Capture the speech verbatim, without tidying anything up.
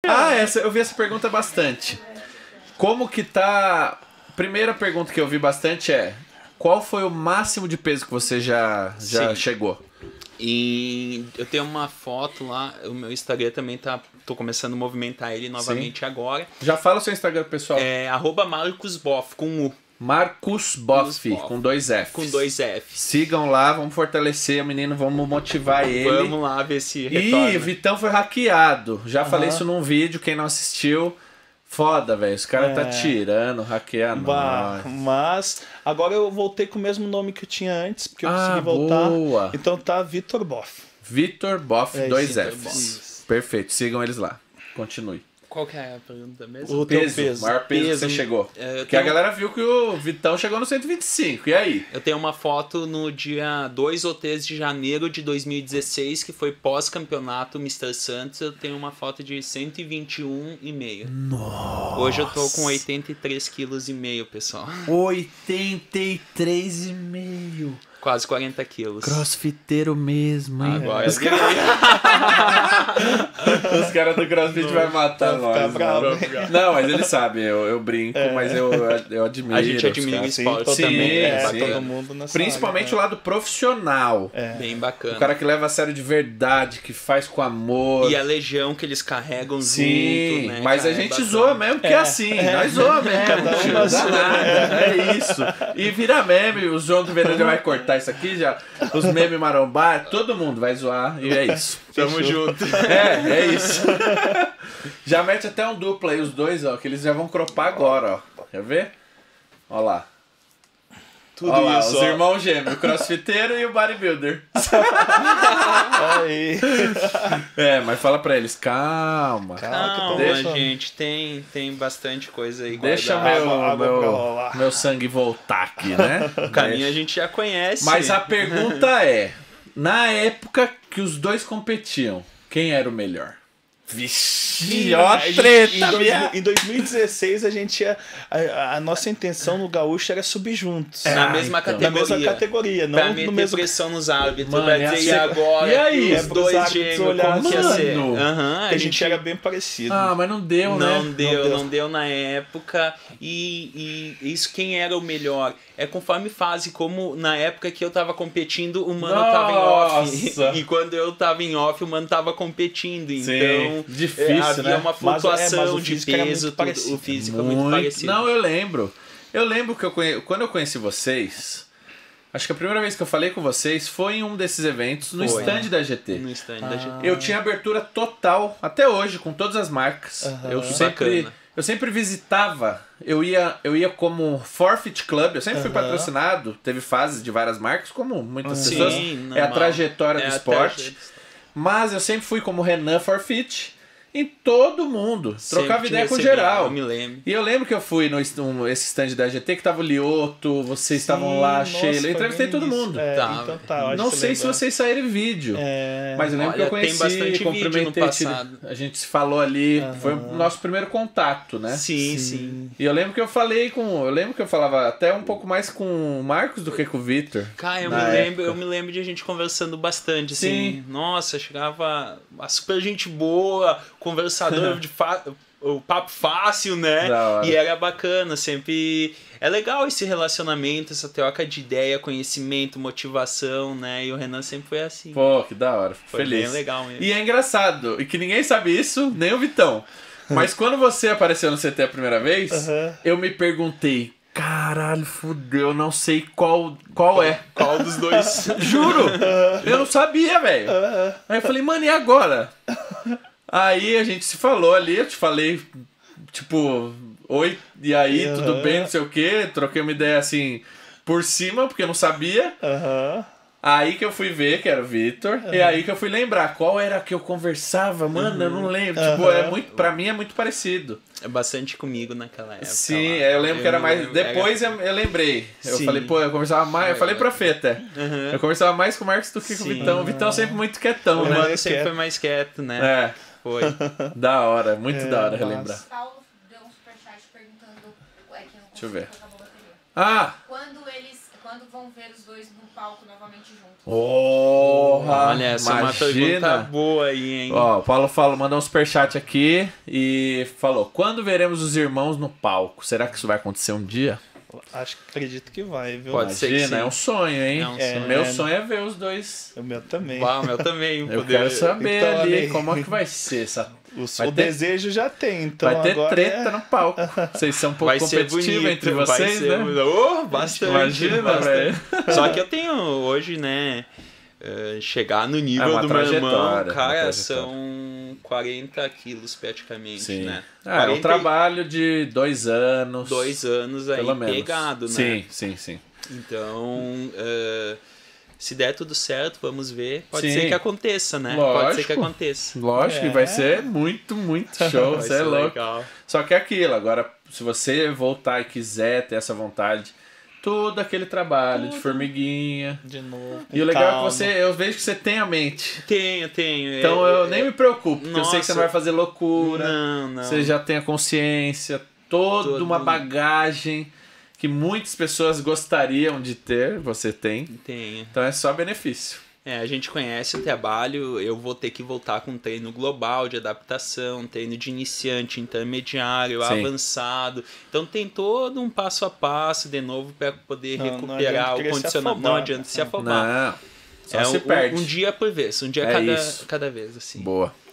Ah, essa, eu vi essa pergunta bastante. Como que tá... Primeira pergunta que eu vi bastante é... Qual foi o máximo de peso que você já, já chegou? E eu tenho uma foto lá, o meu Instagram também tá... Tô começando a movimentar ele novamente. Sim. Agora. Já fala o seu Instagram, pessoal. É arroba Marcos Boff, com U. Marcos Boff, com dois Fs. Com dois Fs. Sigam lá, vamos fortalecer o menino, vamos motivar ele. Vamos lá ver se retorna. Ih, o Vitão foi hackeado. Já uhum. falei isso num vídeo, quem não assistiu... Foda, velho. Os caras é. tá tirando, hackeando. Bah, mas agora eu voltei com o mesmo nome que eu tinha antes, porque eu ah, consegui voltar. Boa. Então tá Vitor Boff. Vitor Boff, é, dois Vitor Fs. Boff. Perfeito, sigam eles lá. Continue. Qual que é a pergunta mesmo? O peso, peso. O maior peso, peso que você chegou. É, Porque tenho... a galera viu que o Vitão chegou no cento e vinte e cinco. E aí? Eu tenho uma foto no dia dois ou três de janeiro de dois mil e dezesseis, que foi pós-campeonato mister Santos. Eu tenho uma foto de cento e vinte e um e meio. Nossa! Hoje eu tô com oitenta e três quilos e meio, pessoal. oitenta e três e meio. Quase quarenta quilos. Crossfiteiro mesmo, hein? Agora Os caras cara do crossfit não, vão matar nós. Bravo, não, mas eles sabem, eu, eu brinco, é. mas eu, eu admiro. A gente admira o esporte sim, também. É, sim. todo mundo nessa Principalmente área, o lado profissional. É. Bem bacana. O cara que leva a sério de verdade, que faz com amor. E a legião que eles carregam sim, junto, né? Mas cara, a gente é zoa mesmo, porque é, é assim. É. Nós zoa mesmo. Cada um na sua, nada, é isso. E vira meme, o João do Verão já vai cortar isso aqui já. Os memes marombar, todo mundo vai zoar e é isso. Tamo junto. É, é isso. Já mete até um duplo aí, os dois, ó, que eles já vão cropar agora, ó. Quer ver? Ó lá. Tudo ó lá, isso, os ó. irmãos gêmeos, o crossfiteiro e o bodybuilder. Aí. É, mas fala pra eles, calma. Calma, deixa... gente, tem, tem bastante coisa aí. Deixa guardada. meu, água, meu, água meu sangue voltar aqui, né? O caminho a gente já conhece. Mas a pergunta é, na época que os dois competiam, quem era o melhor? Vixe, ó a treta, em, dois, em dois mil e dezesseis a gente ia, a, a nossa intenção no Gaúcho era subir juntos. É, na ah, mesma então. categoria. Na mesma categoria, não pra no mesmo pressão nos árbitros, mano, vai dizer, e agora? E aí, os dois gêmeos, como que ia ser? Mano, uhum, a, a gente, gente era bem parecido. Ah, mas não deu, não né? Deu, não deu, não deu na época. E, e isso, quem era o melhor? É conforme fase, como na época que eu tava competindo, o mano Nossa. tava em off. E quando eu tava em off, o mano tava competindo. Sim. Então, difícil, é, havia né? uma flutuação mas, é, mas de peso, tudo, o físico muito... é muito parecido. Não, eu lembro. Eu lembro que eu conhe... quando eu conheci vocês, acho que a primeira vez que eu falei com vocês foi em um desses eventos no Foi. stand da G T. No stand ah. da G T. Eu tinha abertura total, até hoje, com todas as marcas. Uhum. Eu sempre... Bacana. Eu sempre visitava, eu ia, eu ia como Forfeit Club, eu sempre fui Uhum. patrocinado, teve fases de várias marcas, como muitas Sim, pessoas, normal. é a trajetória É do a esporte, trajetória. mas eu sempre fui como Renan Forfeit em todo mundo, trocava Sempre ideia com recebia, geral. Eu me lembro. E eu lembro que eu fui no um, esse stand da G T que tava o Lioto, vocês estavam lá, nossa, Sheila, eu entrevistei todo isso. mundo. É, Tá. então tá, acho Não que sei se lembra. vocês saíram em vídeo. É... Mas eu lembro Olha, que eu tem conheci, bastante vídeo no cumprimentei, passado. a gente se falou ali, Uhum. foi o nosso primeiro contato, né? Sim, sim. Sim. E eu lembro que eu falei com, eu lembro que eu falava até um pouco mais com o Marcos do que com o Vitor. Cara, eu me na lembro, época. eu me lembro de a gente conversando bastante, assim. Sim. Nossa, chegava a super gente boa, conversador de fa... o papo fácil, né? Da hora. E era bacana, sempre é legal esse relacionamento, essa troca de ideia, conhecimento, motivação, né? E o Renan sempre foi assim. Pô, que da hora, Foi feliz. bem legal mesmo. E é engraçado, e que ninguém sabe isso, nem o Vitão. Mas quando você apareceu no C T a primeira vez, Uhum. eu me perguntei, caralho, fudeu, eu não sei qual, qual é. Qual dos dois? Juro! Eu não sabia, velho. Uhum. Aí eu falei, mano, e agora? Aí a gente se falou ali, eu te falei, tipo, oi, e aí, Uhum. tudo bem, não sei o quê. Troquei uma ideia assim, por cima, porque eu não sabia. Aham. Aí que eu fui ver que era o Vitor, e aí que eu fui lembrar qual era que eu conversava, mano, eu não lembro. Tipo, Uhum. é muito, pra mim é muito parecido. É bastante comigo naquela época. Sim, lá. eu lembro que era mais. lembro- Depois eu, eu lembrei. Eu Sim. falei, pô, eu conversava mais. Eu falei pra Fê até. Uhum. Eu conversava mais com o Marcos do que com o Sim. Vitão. O Vitão sempre muito quietão, O né? mano mais sempre quieto. foi mais quieto, né? É, Foi. da hora, muito É, da hora massa. relembrar. Paulo deu um superchat perguntando. Ué, que eu não Deixa eu consigo, ver. acabou a bateria. Ah, Quando eles. quando vão ver os dois no palco novamente juntos? Oh, Olha, essa é uma pergunta boa aí, hein? Ó, o Paulo falou, mandou um superchat aqui e falou: quando veremos os irmãos no palco? Será que isso vai acontecer um dia? Acho que acredito que vai, viu? Pode ser que Imagina, sim. é um sonho, hein? É um É, sonho. meu É. sonho é ver os dois. O meu também. Uau, o meu também. Eu poder- quero saber Então, ali ali. como é que vai ser essa. O, Vai o ter- desejo já tem, então vai ter agora treta é... no palco. Vocês são um pouco Vai ser competitivos bonito, entre vai vocês, ser... né? Oh, bastante. Imagina, bastante. velho. Só que eu tenho hoje, né, eh, chegar no nível É uma do meu irmão, trajetória, uma cara, trajetória. são quarenta quilos praticamente, Sim. né? Ah, é um quarenta e trabalho de dois anos. Dois anos aí pelo menos. pegado, né? Sim, sim, sim. Então, eh, se der tudo certo, vamos ver. Pode Sim. ser que aconteça, né? Lógico. Pode ser que aconteça. Lógico que É. vai ser muito, muito show. Vai Você é ser louco. legal. Só que é aquilo, agora, se você voltar e quiser ter essa vontade, todo aquele trabalho de formiguinha. De novo. E o legal é calma. que você, eu vejo que você tem a mente. Tenho, tenho. Então É, eu é, nem me preocupo, porque eu sei que você nossa. não vai fazer loucura. Não, não. Você já tem a consciência, toda Todo- uma bagagem que muitas pessoas gostariam de ter, você tem. Tenho. Então é só benefício. É, a gente conhece o trabalho, eu vou ter que voltar com um treino global de adaptação, treino de iniciante, intermediário, Sim. avançado. Então tem todo um passo a passo de novo para poder Não, não recuperar adianta o querer se condicionamento. Não afobar, adianta né? se afobar. Não, só É se um, perde. um dia por vez, um dia É cada, isso. cada vez, assim. Boa.